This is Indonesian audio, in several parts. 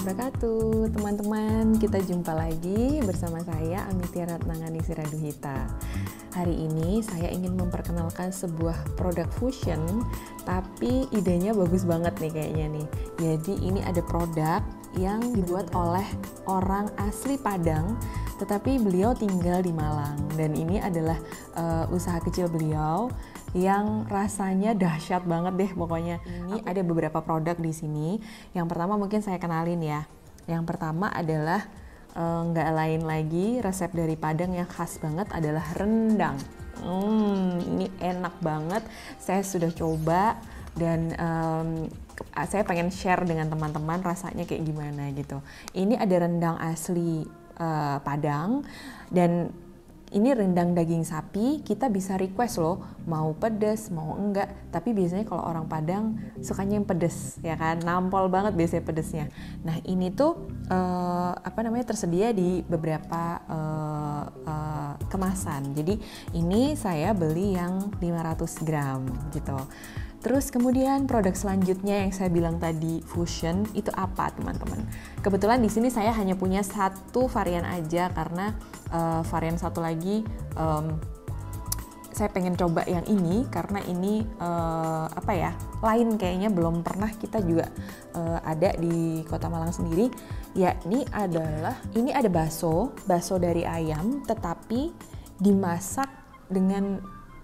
wabarakatuh. Teman-teman, kita jumpa lagi bersama saya Amity Ratnanganisih Raduhita. Hari ini saya ingin memperkenalkan sebuah produk fusion, tapi idenya bagus banget nih kayaknya nih. Jadi ini ada produk yang dibuat oleh orang asli Padang, tetapi beliau tinggal di Malang. Dan ini adalah usaha kecil beliau yang rasanya dahsyat banget deh pokoknya. Ini ada beberapa produk di sini. Yang pertama mungkin saya kenalin ya. Yang pertama adalah nggak lain lagi, resep dari Padang yang khas banget adalah rendang. Ini enak banget. Saya sudah coba dan saya pengen share dengan teman-teman rasanya kayak gimana gitu. Ini ada rendang asli Padang dan ini rendang daging sapi. Kita bisa request loh, mau pedes, mau enggak. Tapi biasanya kalau orang Padang sukanya yang pedes, ya kan? Nampol banget biasanya pedesnya. Nah ini tuh tersedia di beberapa kemasan. Jadi ini saya beli yang 500 gram gitu. Terus kemudian produk selanjutnya yang saya bilang tadi fusion itu apa teman-teman? Kebetulan di sini saya hanya punya satu varian aja karena varian satu lagi saya pengen coba yang ini karena ini lain kayaknya belum pernah kita juga ada di Kota Malang sendiri. Ya ini ada bakso dari ayam tetapi dimasak dengan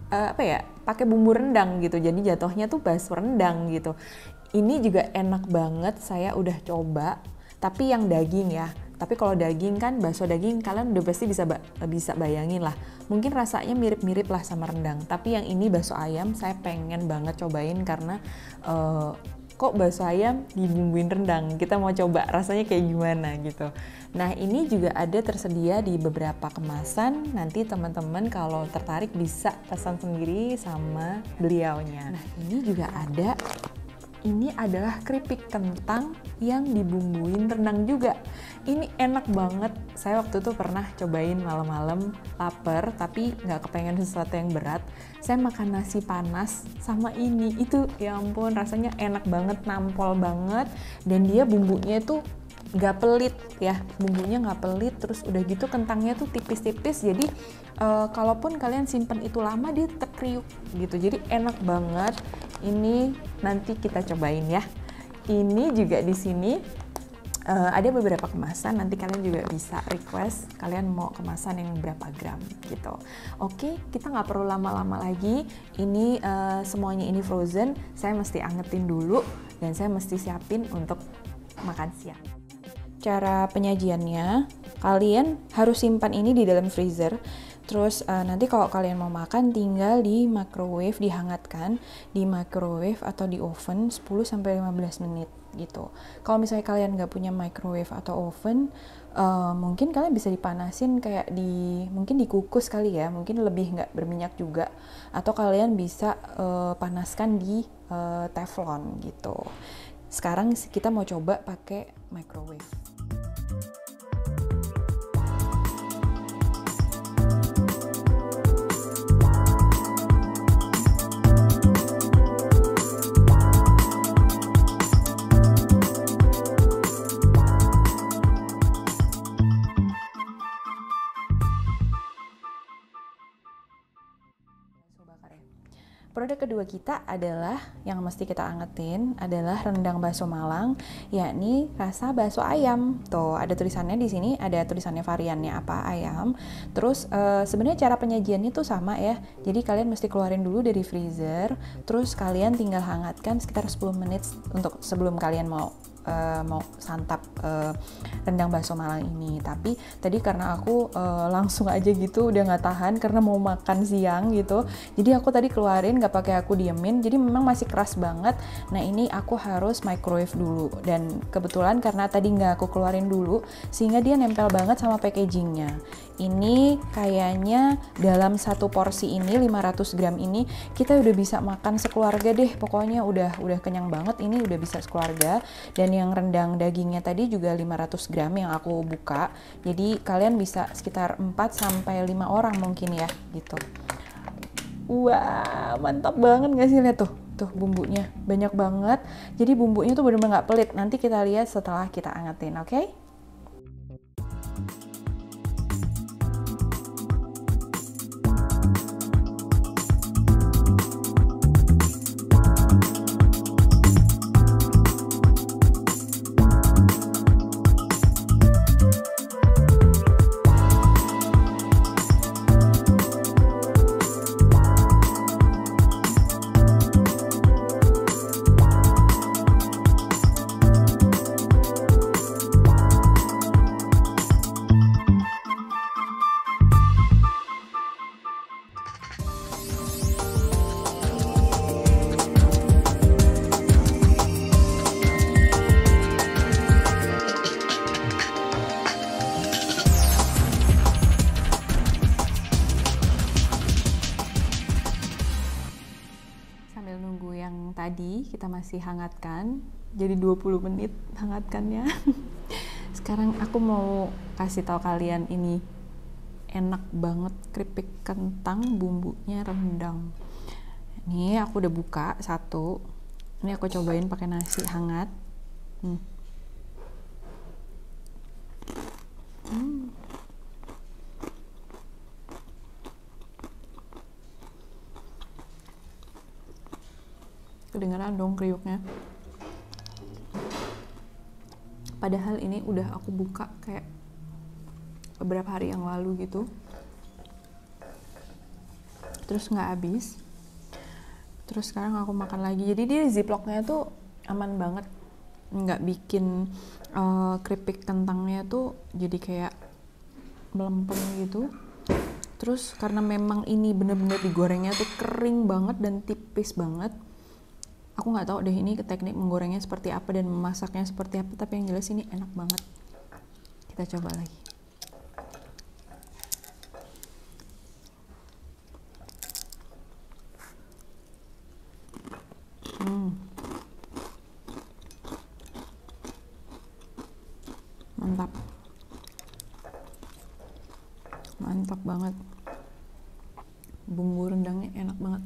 pakai bumbu rendang gitu. Jadi jatuhnya tuh bakso rendang gitu. Ini juga enak banget, saya udah coba. Tapi yang daging ya. Tapi kalau daging kan, bakso daging kalian udah pasti bisa bayangin lah. Mungkin rasanya mirip-mirip lah sama rendang. Tapi yang ini bakso ayam saya pengen banget cobain karena kok bakso ayam dibumbuin rendang. Kita mau coba rasanya kayak gimana gitu. Nah ini juga ada tersedia di beberapa kemasan. Nanti teman-teman kalau tertarik bisa pesan sendiri sama beliaunya. Nah ini juga ada. Ini adalah keripik kentang yang dibumbuin rendang juga. Ini enak banget. Saya waktu itu pernah cobain malam-malam lapar tapi nggak kepengen sesuatu yang berat. Saya makan nasi panas sama ini. Itu ya ampun rasanya enak banget, nampol banget. Dan dia bumbunya itu nggak pelit ya, bumbunya nggak pelit, terus udah gitu kentangnya tuh tipis-tipis, jadi kalaupun kalian simpen itu lama dia tetap kriuk gitu, jadi enak banget. Ini nanti kita cobain ya. Ini juga di sini ada beberapa kemasan, nanti kalian juga bisa request kalian mau kemasan yang berapa gram gitu. Oke, kita nggak perlu lama-lama lagi. Ini semuanya ini frozen, saya mesti angetin dulu dan saya mesti siapin untuk makan siang. Cara penyajiannya, kalian harus simpan ini di dalam freezer. Terus nanti kalau kalian mau makan tinggal di microwave, dihangatkan di microwave atau di oven 10-15 menit gitu. Kalau misalnya kalian nggak punya microwave atau oven, mungkin kalian bisa dipanasin kayak mungkin dikukus kali ya, mungkin lebih nggak berminyak juga. Atau kalian bisa panaskan di teflon gitu. Sekarang kita mau coba pakai microwave. Produk kedua kita adalah yang mesti kita angetin adalah rendang bakso Malang, yakni rasa bakso ayam. Tuh ada tulisannya di sini, ada tulisannya variannya apa ayam. Terus sebenarnya cara penyajiannya tuh sama ya. Jadi kalian mesti keluarin dulu dari freezer, terus kalian tinggal hangatkan sekitar 10 menit untuk sebelum kalian mau santap rendang bakso Malang ini. Tapi tadi karena aku langsung aja gitu udah nggak tahan karena mau makan siang gitu, jadi aku tadi keluarin, nggak pakai aku diemin, jadi memang masih keras banget. Nah ini aku harus microwave dulu, dan kebetulan karena tadi nggak aku keluarin dulu sehingga dia nempel banget sama packagingnya. Ini kayaknya dalam satu porsi ini 500 gram ini kita udah bisa makan sekeluarga deh, pokoknya udah kenyang banget. Ini udah bisa sekeluarga. Dan yang rendang dagingnya tadi juga 500 gram yang aku buka, jadi kalian bisa sekitar 4-5 orang mungkin ya gitu. Wah mantap banget gak sih, lihat tuh Tuh bumbunya banyak banget. Jadi bumbunya tuh bener-bener nggak pelit. Nanti kita lihat setelah kita angetin, oke? Sambil nunggu yang tadi kita masih hangatkan, jadi 20 menit hangatkannya. Sekarang aku mau kasih tahu kalian ini enak banget keripik kentang bumbunya rendang. Ini aku udah buka satu. Ini aku cobain pakai nasi hangat. Kedengeran dong kriuknya. Padahal ini udah aku buka kayak beberapa hari yang lalu gitu. Terus nggak habis. Terus sekarang aku makan lagi. Jadi dia ziplocknya tuh aman banget. Nggak bikin keripik kentangnya tuh jadi kayak melempem gitu. Terus karena memang ini bener-bener digorengnya tuh kering banget dan tipis banget. Aku nggak tahu deh ini teknik menggorengnya seperti apa dan memasaknya seperti apa, tapi yang jelas ini enak banget. Kita coba lagi. Mantap. Mantap banget. Bumbu rendangnya enak banget.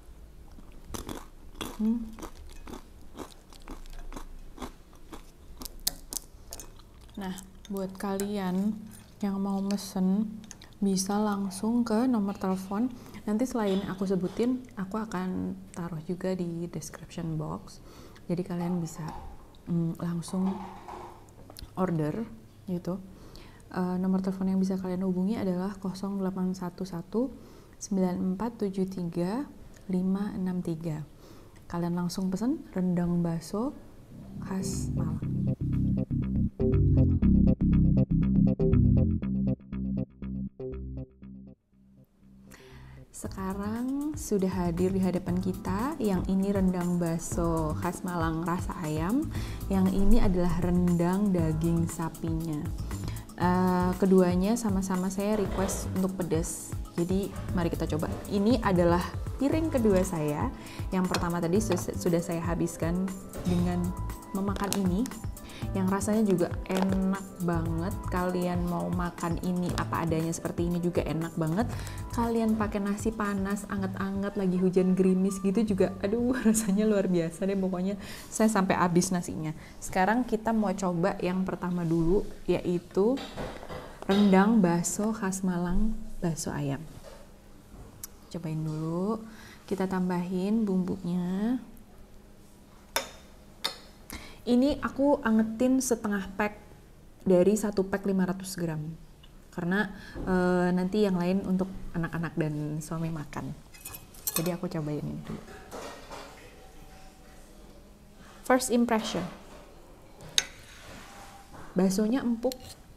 Nah, buat kalian yang mau mesen bisa langsung ke nomor telepon. Nanti selain aku sebutin, aku akan taruh juga di description box. Jadi kalian bisa langsung order gitu. Nomor telepon yang bisa kalian hubungi adalah 0811 9473 563. Kalian langsung pesen rendang bakso khas Malang. Sekarang sudah hadir di hadapan kita. Yang ini rendang bakso khas Malang rasa ayam. Yang ini adalah rendang daging sapinya. Keduanya sama-sama saya request untuk pedas. Jadi mari kita coba. Ini adalah piring kedua saya. Yang pertama tadi sudah saya habiskan dengan memakan ini. Yang rasanya juga enak banget. Kalian mau makan ini apa adanya seperti ini juga enak banget. Kalian pakai nasi panas, anget-anget, lagi hujan gerimis gitu juga, aduh rasanya luar biasa deh. Pokoknya saya sampai habis nasinya. Sekarang kita mau coba yang pertama dulu, yaitu rendang bakso khas Malang, bakso ayam. Cobain dulu. Kita tambahin bumbunya. Ini aku angetin setengah pack dari 1 pack 500 gram. Karena nanti yang lain untuk anak-anak dan suami makan. Jadi aku cobain ini dulu. First impression. Baksonya empuk.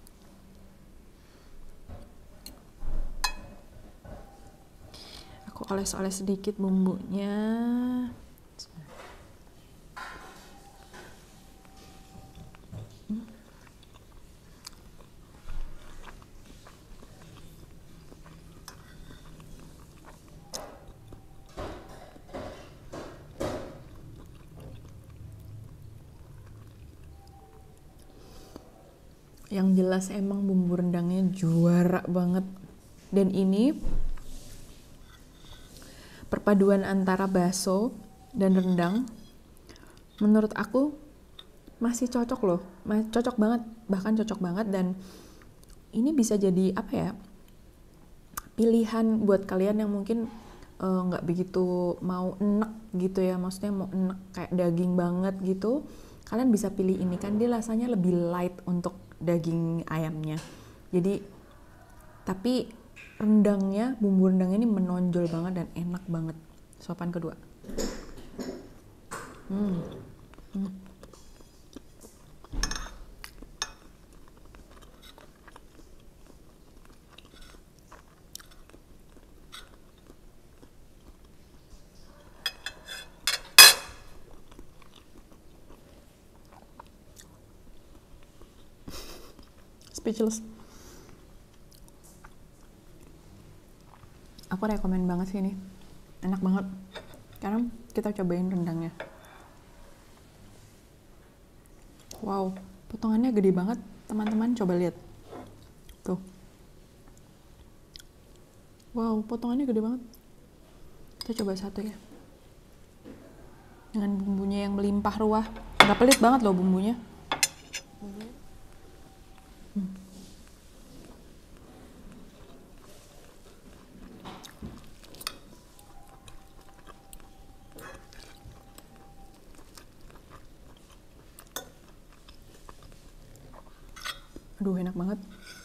Aku oles-oles sedikit bumbunya. Yang jelas emang bumbu rendangnya juara banget. Dan ini perpaduan antara bakso dan rendang menurut aku masih cocok loh, cocok banget, bahkan cocok banget. Dan ini bisa jadi apa ya, pilihan buat kalian yang mungkin nggak begitu mau enek gitu ya, maksudnya mau enek kayak daging banget gitu, kalian bisa pilih ini kan, dia rasanya lebih light untuk daging ayamnya. Jadi tapi rendangnya, bumbu rendangnya ini menonjol banget dan enak banget. Suapan kedua. Speechless. Aku rekomen banget sih ini, enak banget. Sekarang kita cobain rendangnya. Wow, potongannya gede banget teman-teman, coba lihat tuh. Wow, potongannya gede banget. Kita coba satu ya, dengan bumbunya yang melimpah ruah. Nggak pelit banget loh bumbunya. Aduh, enak banget.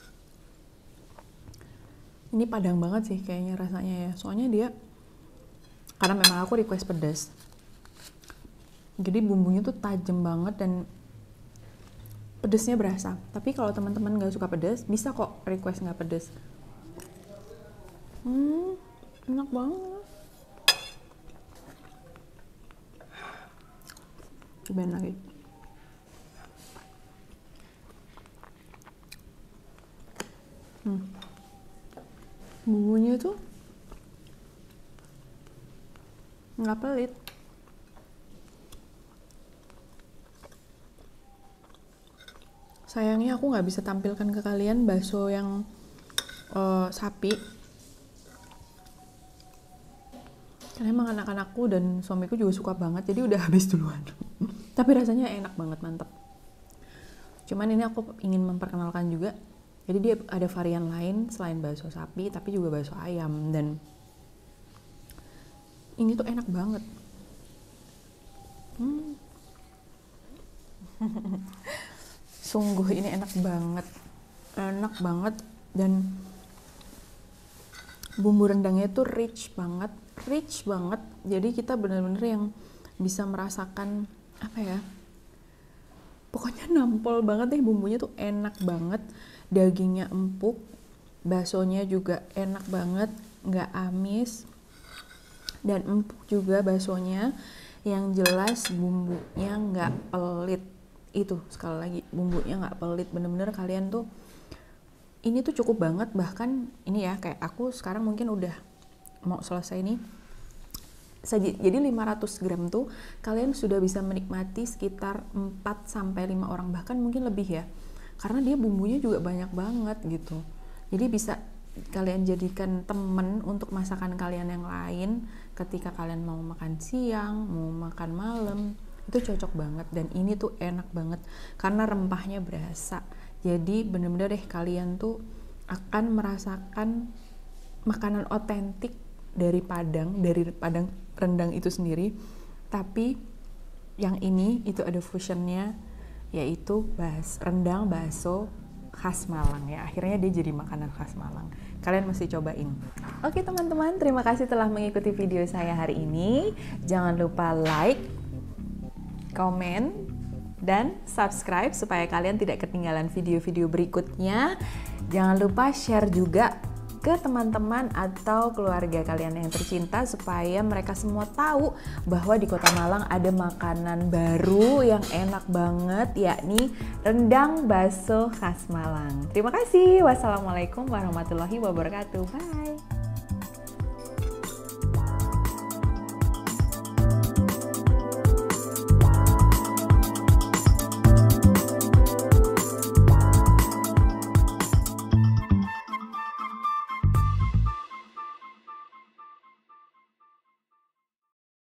Ini Padang banget sih kayaknya rasanya ya. Soalnya dia, karena memang aku request pedas, jadi bumbunya tuh tajam banget dan pedesnya berasa. Tapi kalau teman-teman nggak suka pedas, bisa kok request nggak pedas. Enak banget. Cobain lagi. Bumbunya tuh nggak pelit. Sayangnya aku nggak bisa tampilkan ke kalian bakso yang sapi, karena emang anak-anakku dan suamiku juga suka banget, jadi udah habis duluan. Tapi rasanya enak banget, mantep. Cuman ini aku ingin memperkenalkan juga, jadi dia ada varian lain selain bakso sapi, tapi juga bakso ayam, dan ini tuh enak banget. Sungguh ini enak banget, dan bumbu rendangnya tuh rich banget. Jadi kita bener-bener yang bisa merasakan apa ya, pokoknya nampol banget deh, bumbunya tuh enak banget, dagingnya empuk, baksonya juga enak banget, nggak amis dan empuk juga baksonya. Yang jelas bumbunya nggak pelit. Itu sekali lagi, bumbunya nggak pelit, bener-bener kalian tuh, ini tuh cukup banget. Bahkan ini ya, kayak aku sekarang mungkin udah mau selesai nih, jadi 500 gram tuh kalian sudah bisa menikmati sekitar 4-5 orang, bahkan mungkin lebih ya, karena dia bumbunya juga banyak banget gitu. Jadi bisa kalian jadikan temen untuk masakan kalian yang lain ketika kalian mau makan siang, mau makan malam, itu cocok banget. Dan ini tuh enak banget karena rempahnya berasa. Jadi bener-bener deh, kalian tuh akan merasakan makanan otentik dari Padang rendang itu sendiri. Tapi yang ini itu ada fusionnya, yaitu rendang bakso khas Malang ya. Akhirnya dia jadi makanan khas Malang. Kalian mesti cobain. Oke teman-teman, terima kasih telah mengikuti video saya hari ini. Jangan lupa like, komen, dan subscribe supaya kalian tidak ketinggalan video-video berikutnya. Jangan lupa share juga ke teman-teman atau keluarga kalian yang tercinta supaya mereka semua tahu bahwa di Kota Malang ada makanan baru yang enak banget, yakni rendang bakso khas Malang. Terima kasih. Wassalamualaikum warahmatullahi wabarakatuh. Bye.